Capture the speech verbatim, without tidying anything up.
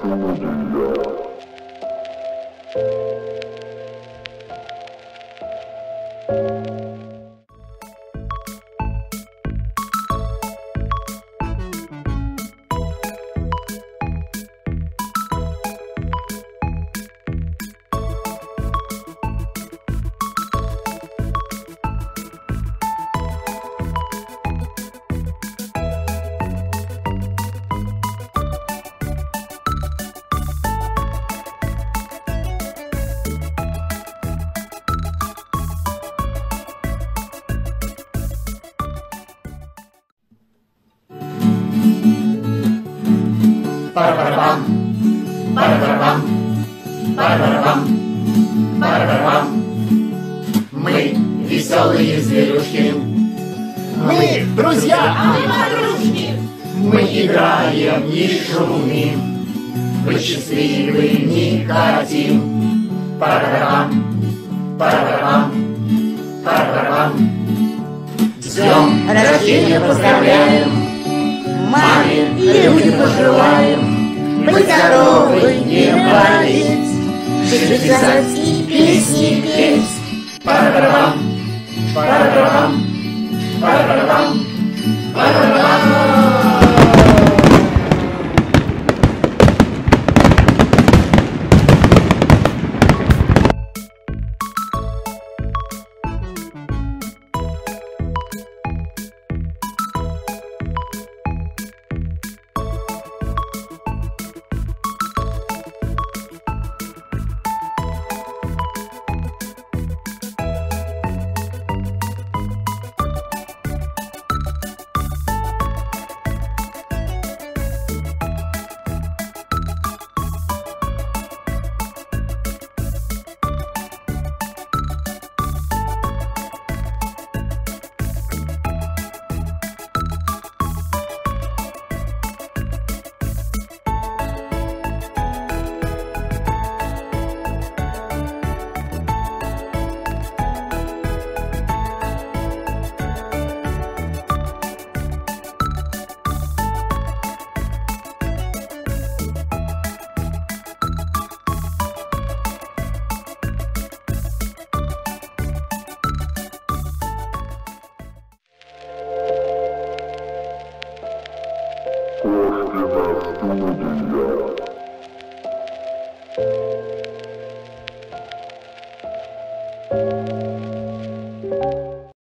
Пара-пара-пам, пара-пара-пам, пара-пара-пам, пара-пара-пам. Мы веселые зверюшки, Мы друзья, А мы подружки. мы играем и шумим, быть счастливым не хотим. Пара-пара-пам, пара-пара-пам, пара-пара-пам. Днем рождения поздравляем, маме и людям пожелаем быть здоровы, не болеть, жить, вязать и песни петь. Пара-пара-пам, пара-пара-пам, пара-пара-пам, пара-пара-пам. Поздравление Люды Шум.